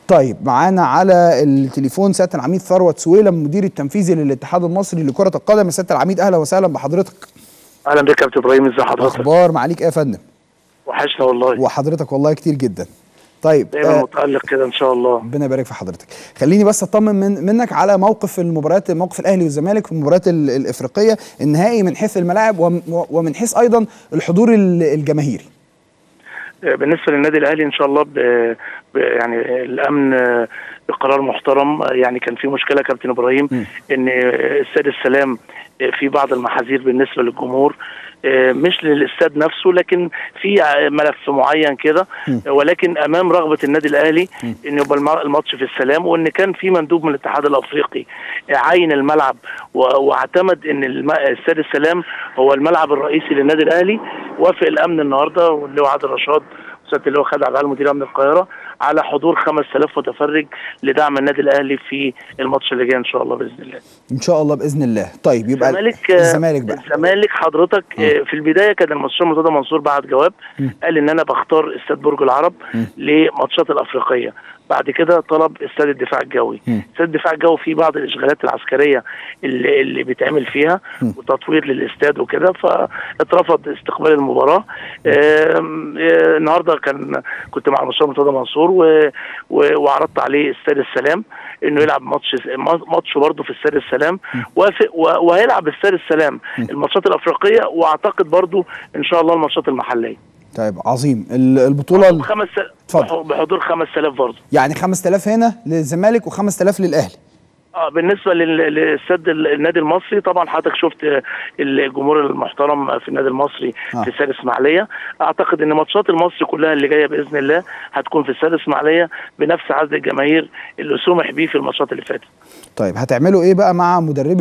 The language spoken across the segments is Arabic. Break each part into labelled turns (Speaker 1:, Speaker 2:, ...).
Speaker 1: طيب معانا على التليفون سياده العميد ثروت سويلم المدير التنفيذي للاتحاد المصري لكره القدم. سياده العميد اهلا وسهلا بحضرتك.
Speaker 2: اهلا بك يا كابتن ابراهيم، ازي حضرتك؟
Speaker 1: اخبار معاليك ايه يا فندم؟
Speaker 2: وحشنا والله.
Speaker 1: وحضرتك والله كتير جدا. طيب
Speaker 2: دايما متألق كده ان شاء الله.
Speaker 1: ربنا يبارك في حضرتك. خليني بس اطمن منك على موقف المباريات، موقف الاهلي والزمالك في المباريات الافريقيه النهائي من حيث الملاعب ومن حيث ايضا الحضور الجماهيري.
Speaker 2: بالنسبه للنادي الاهلي ان شاء الله يعني الامن بقرار محترم. يعني كان في مشكله كابتن ابراهيم ان استاد السلام في بعض المحاذير بالنسبه للجمهور، مش للاستاد نفسه لكن في ملف معين كده، ولكن امام رغبه النادي الاهلي ان يبقى الماتش في السلام، وان كان في مندوب من الاتحاد الافريقي عين الملعب واعتمد ان استاد السلام هو الملعب الرئيسي للنادي الاهلي. وافق الامن النهارده واللي هو عادل رشاد وسياده اللي هو خالد عبد العال مدير امن القاهره على حضور 5000 متفرج لدعم النادي الاهلي في الماتش اللي جاي ان شاء الله باذن الله.
Speaker 1: ان شاء الله باذن الله. طيب يبقى
Speaker 2: الزمالك بقى. الزمالك حضرتك في البدايه كان المستشار مرتضى منصور بعت جواب قال ان انا بختار استاد برج العرب لماتشات الافريقيه. بعد كده طلب استاد الدفاع الجوي. استاد الدفاع الجوي فيه بعض الاشغالات العسكريه اللي بيتعمل فيها وتطوير للاستاد وكده، فاترفض استقبال المباراه. النهارده كنت مع المستشار مرتضى منصور وعرضت عليه استاد السلام انه يلعب ماتش برضه في استاد السلام. وافق وهيلعب استاد السلام الماتشات الافريقيه، واعتقد برضه ان شاء الله الماتشات المحليه.
Speaker 1: طيب عظيم. البطوله
Speaker 2: بحضور 5000 برضه،
Speaker 1: يعني 5000 هنا للزمالك و5000 للاهلي.
Speaker 2: بالنسبه للاستاد النادي المصري طبعا حضرتك شفت الجمهور المحترم في النادي المصري في استاد اسماعيليه. اعتقد ان ماتشات المصري كلها اللي جايه باذن الله هتكون في استاد اسماعيليه بنفس عدد الجماهير اللي سمح بيه في الماتشات اللي فاتت.
Speaker 1: طيب هتعملوا ايه بقى مع مدربي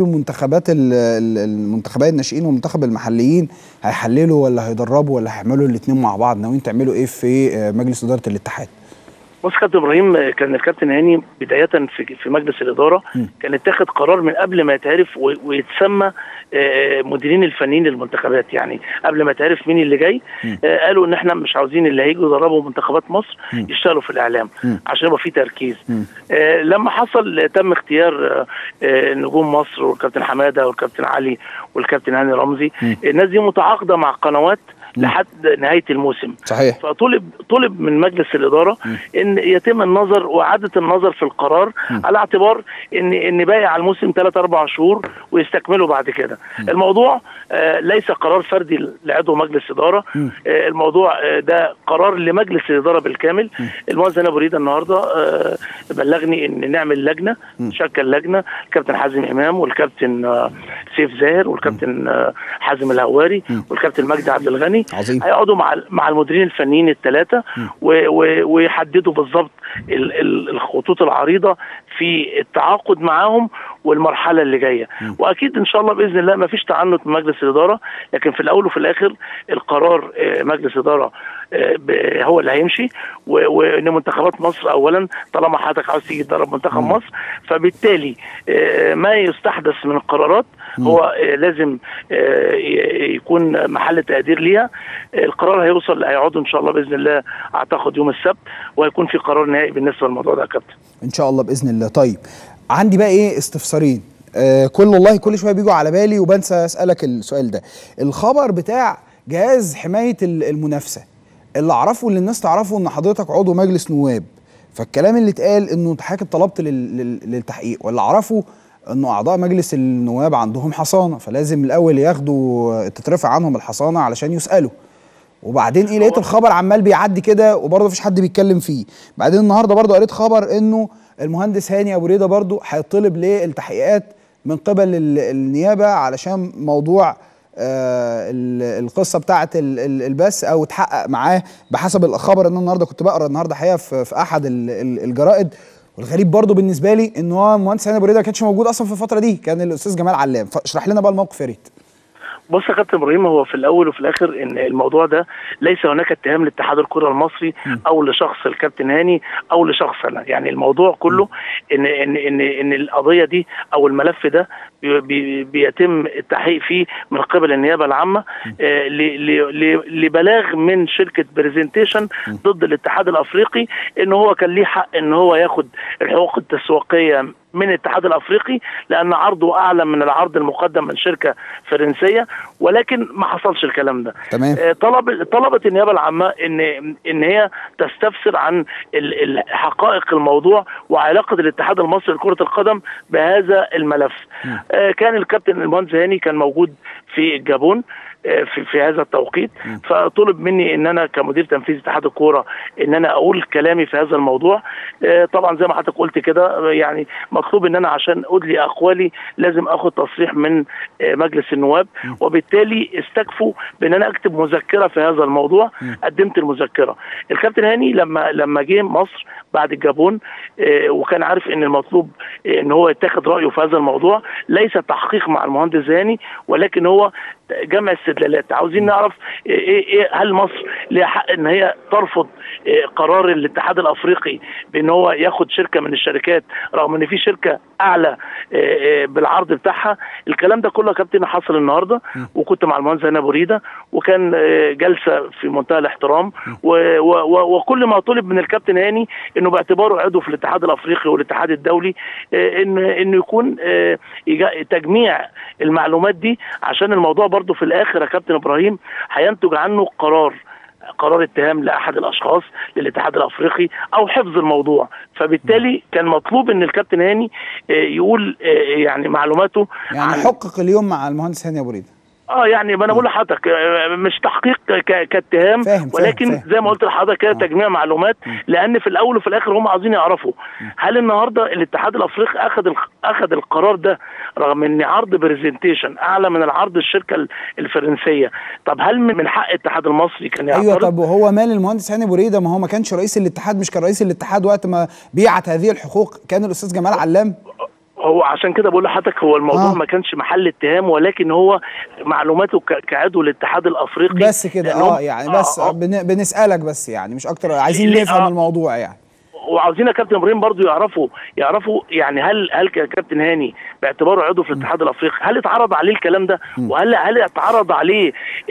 Speaker 1: المنتخبات الناشئين والمنتخب المحليين؟ هيحللوا ولا هيدربوا ولا هيعملوا الاثنين مع بعض؟ ناويين تعملوا ايه في مجلس اداره الاتحاد؟
Speaker 2: بص كابتن ابراهيم، كان الكابتن هاني بدايه في مجلس الاداره كان اتاخد قرار من قبل ما يتعرف ويتسمى مديرين الفنيين للمنتخبات. يعني قبل ما يتعرف مين اللي جاي قالوا ان احنا مش عاوزين اللي هيجوا يدربوا منتخبات مصر يشتغلوا في الاعلام عشان يبقى في تركيز. لما حصل تم اختيار نجوم مصر والكابتن حماده والكابتن علي والكابتن هاني رمزي. الناس دي متعاقده مع قنوات لحد نهايه الموسم.
Speaker 1: صحيح.
Speaker 2: فطلب من مجلس الاداره ان يتم النظر واعاده النظر في القرار على اعتبار ان باقي على الموسم 3-4 شهور ويستكملوا بعد كده. الموضوع ليس قرار فردي لعضو مجلس اداره، الموضوع ده قرار لمجلس الاداره بالكامل. المهندس ابو ريده النهارده بلغني ان نعمل لجنه، نشكل لجنه، الكابتن حازم امام والكابتن سيف زاهر والكابتن حازم الهواري والكابتن مجدي عبد الغني.
Speaker 1: عظيم.
Speaker 2: هيقعدوا مع المديرين الفنيين الثلاثه ويحددوا بالظبط الخطوط العريضه في التعاقد معاهم والمرحله اللي جايه. واكيد ان شاء الله باذن الله ما فيش تعنت من مجلس الاداره، لكن في الاول وفي الاخر القرار مجلس اداره هو اللي هيمشي. وان منتخبات مصر اولا طالما حضرتك عاوز تيجي تدرب منتخب مصر، فبالتالي ما يستحدث من القرارات هو لازم يكون محل تقدير ليها. القرار هيقعدوا ان شاء الله باذن الله اعتقد يوم السبت، وهيكون في قرار نهائي بالنسبه للموضوع ده يا كابتن
Speaker 1: ان شاء الله باذن الله. طيب عندي بقى ايه استفسارين كل شويه بيجوا على بالي وبنسى اسالك السؤال ده. الخبر بتاع جهاز حمايه المنافسه، اللي اعرفه اللي الناس تعرفه ان حضرتك عضو مجلس نواب، فالكلام اللي اتقال انه حضرتك طلبت للتحقيق، واللي اعرفه انه اعضاء مجلس النواب عندهم حصانه، فلازم الاول ياخدوا تترفع عنهم الحصانه علشان يسالوا. وبعدين ايه، لقيت الخبر عمال بيعدي كده وبرضه مفيش حد بيتكلم فيه. بعدين النهارده برضه قريت خبر انه المهندس هاني ابو ريده برضه هيطلب للتحقيقات من قبل النيابه علشان موضوع القصه بتاعه البث او تحقق معاه بحسب الخبر. ان النهارده كنت بقرا النهارده حقيقه في احد الجرائد. والغريب برضه بالنسبه لي ان هو المهندس هاني ابو ريده ما كانش موجود اصلا في الفتره دي، كان الاستاذ جمال علام. فاشرح لنا بقى الموقف يا ريت.
Speaker 2: بص يا كابتن ابراهيم، هو في الاول وفي الاخر ان الموضوع ده ليس هناك اتهام لاتحاد الكره المصري او لشخص الكابتن هاني او لشخص انا. يعني الموضوع كله ان القضيه دي او الملف ده بيتم التحقيق فيه من قبل النيابه العامه لبلاغ من شركه بريزنتيشن ضد الاتحاد الافريقي ان هو كان ليه حق ان هو ياخد الحقوق التسويقيه من الاتحاد الافريقي لان عرضه اعلى من العرض المقدم من شركه فرنسيه، ولكن ما حصلش الكلام ده.
Speaker 1: تمام.
Speaker 2: طلبت النيابه العامه ان هي تستفسر عن حقائق الموضوع وعلاقه الاتحاد المصري لكره القدم بهذا الملف. كان الكابتن المهندس هاني كان موجود في الجابون في هذا التوقيت، فطلب مني ان انا كمدير تنفيذي اتحاد الكوره ان انا اقول كلامي في هذا الموضوع. طبعا زي ما حضرتك قلت كده، يعني مطلوب ان انا عشان ادلي اقوالي لازم اخد تصريح من مجلس النواب، وبالتالي استكفوا بان انا اكتب مذكره في هذا الموضوع. قدمت المذكره. الكابتن هاني لما جه مصر بعد الجابون وكان عارف ان المطلوب ان هو يتخذ رايه في هذا الموضوع، ليس تحقيق مع المهندس هاني ولكن هو جمع استدلالات. عاوزين نعرف ايه هل مصر ليها حق ان هي ترفض قرار الاتحاد الافريقي بان هو ياخد شركه من الشركات رغم ان في شركه اعلى بالعرض بتاعها. الكلام ده كله يا كابتن حصل النهارده، وكنت مع المهندس هاني ابو ريده، وكان جلسه في منتهى الاحترام، وكل ما طلب من الكابتن هاني انه باعتباره عضو في الاتحاد الافريقي والاتحاد الدولي انه يكون تجميع المعلومات دي، عشان الموضوع برضو في الاخر يا كابتن ابراهيم هينتج عنه قرار اتهام لاحد الاشخاص للاتحاد الافريقي او حفظ الموضوع. فبالتالي كان مطلوب ان الكابتن هاني يقول يعني معلوماته،
Speaker 1: يعني حقق اليوم مع المهندس هاني ابو ريده.
Speaker 2: يعني ما انا بقول لحضرتك مش تحقيق كاتهام، ولكن فاهم. زي ما قلت لحضرتك كده تجميع معلومات، لان في الاول وفي الاخر هم عاوزين يعرفوا هل النهارده الاتحاد الافريقي اخذ القرار ده رغم ان عرض بريزنتيشن اعلى من العرض الشركه الفرنسيه. طب هل من حق الاتحاد المصري كان يعترض؟
Speaker 1: ايوه، طب وهو مال المهندس هاني ابو ريده؟ ما هو ما كانش رئيس الاتحاد، مش كان رئيس الاتحاد وقت ما بيعت هذه الحقوق، كان الاستاذ جمال علام.
Speaker 2: هو عشان كده بقول لحضرتك هو الموضوع ما كانش محل اتهام، ولكن هو معلوماته كعضو الاتحاد الافريقي
Speaker 1: بس كده. يعني بس بنسالك بس، يعني مش اكتر، عايزين نفهم الموضوع يعني.
Speaker 2: وعاوزين يا كابتن ابراهيم برضو يعرفوا يعني هل كابتن هاني باعتباره عضو في الاتحاد الافريقي هل اتعرض عليه الكلام ده؟ وهل اتعرض عليه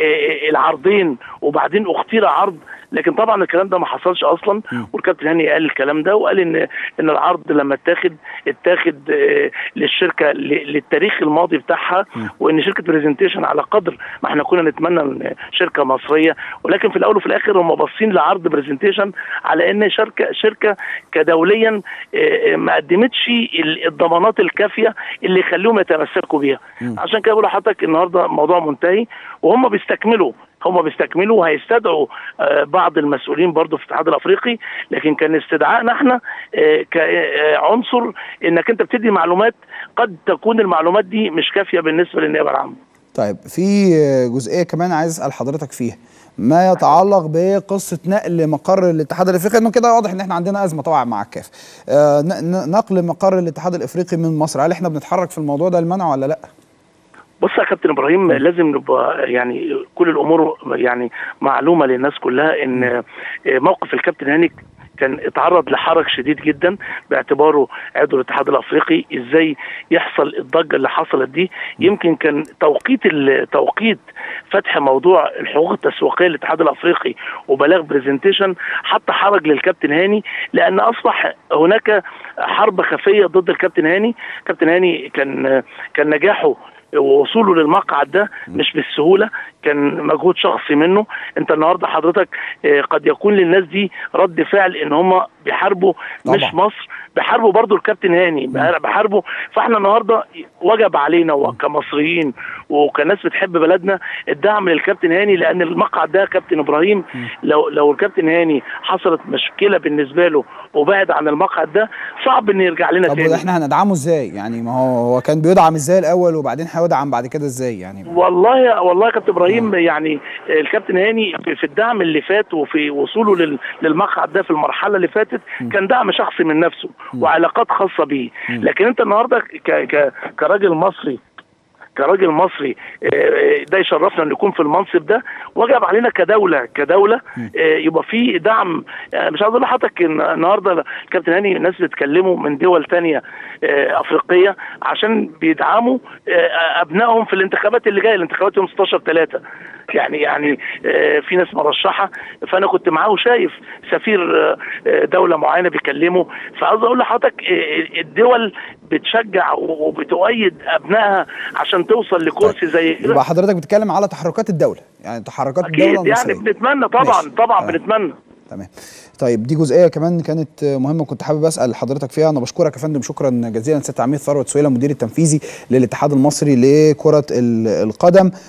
Speaker 2: العرضين وبعدين اختير عرض؟ لكن طبعا الكلام ده ما حصلش اصلا، والكابتن هاني قال الكلام ده، وقال ان العرض لما اتاخد للشركه للتاريخ الماضي بتاعها، وان شركه بريزنتيشن على قدر ما احنا كنا نتمنى ان شركه مصريه، ولكن في الاول وفي الاخر هم باصين لعرض بريزنتيشن على ان شركه كدوليا ما قدمتش الضمانات الكافيه اللي يخليهم يتمسكوا بيها. عشان كده بقول لحضرتك النهارده الموضوع منتهي، وهم بيستكملوا وهيستدعوا بعض المسؤولين برضو في الاتحاد الافريقي، لكن كان استدعائنا احنا كعنصر انك انت بتدي معلومات قد تكون المعلومات دي مش كافيه بالنسبه للنيابه العامه.
Speaker 1: طيب في جزئيه كمان عايز اسال حضرتك فيها، ما يتعلق بقصه نقل مقر الاتحاد الافريقي، انه كده واضح ان احنا عندنا ازمه طبعا مع الكاف. نقل مقر الاتحاد الافريقي من مصر، هل احنا بنتحرك في الموضوع ده لمنعه ولا لا؟
Speaker 2: بص يا كابتن ابراهيم، لازم نبقى يعني كل الامور يعني معلومه للناس كلها ان موقف الكابتن هاني كان اتعرض لحرج شديد جدا باعتباره عضو الاتحاد الافريقي. ازاي يحصل الضجه اللي حصلت دي؟ يمكن كان توقيت فتح موضوع الحقوق التسويقيه للاتحاد الافريقي وبلاغ بريزنتيشن حتى حرج للكابتن هاني، لان اصبح هناك حرب خفيه ضد الكابتن هاني. الكابتن هاني كان نجاحه ووصوله للمقعد ده مش بالسهوله، كان مجهود شخصي منه. انت النهارده حضرتك قد يكون للناس دي رد فعل ان هم بيحاربوا مش مصر، بيحاربوا برضو الكابتن هاني، بيحاربوا. فاحنا النهارده وجب علينا كمصريين وكناس بتحب بلدنا الدعم للكابتن هاني، لان المقعد ده كابتن ابراهيم لو الكابتن هاني حصلت مشكله بالنسبه له وبعد عن المقعد ده صعب ان يرجع لنا تاني.
Speaker 1: طب احنا هندعمه ازاي؟ يعني ما هو كان بيدعم ازاي الاول وبعدين هيدعم بعد كده ازاي يعني؟
Speaker 2: والله يا كابتن ابراهيم يعني الكابتن هاني في الدعم اللي فات وفي وصوله للمقعد ده في المرحله اللي فاتت كان دعم شخصي من نفسه وعلاقات خاصه بيه. لكن انت النهارده كراجل مصري كراجل مصري ده يشرفنا ان نكون في المنصب ده، وجب علينا كدوله يبقى في دعم. مش عايز اقول لحضرتك النهارده كابتن هاني الناس بتتكلموا من دول تانية افريقيه عشان بيدعموا ابنائهم في الانتخابات اللي جايه، الانتخابات يوم 16/3. يعني في ناس مرشحه، فانا كنت معاه وشايف سفير دوله معينه بيكلمه. فعاوز اقول لحضرتك الدول بتشجع وبتؤيد ابنائها عشان توصل لكرسي زي كده.
Speaker 1: يبقى حضرتك بتتكلم على تحركات الدوله، يعني تحركات الدوله المصريه.
Speaker 2: يعني بنتمنى طبعا بنتمنى.
Speaker 1: تمام. طيب دي جزئيه كمان كانت مهمه وكنت حابب اسال حضرتك فيها. انا بشكرك يا فندم شكرا جزيلا سياده العميد ثروت سويلم، مدير التنفيذي للاتحاد المصري لكره القدم.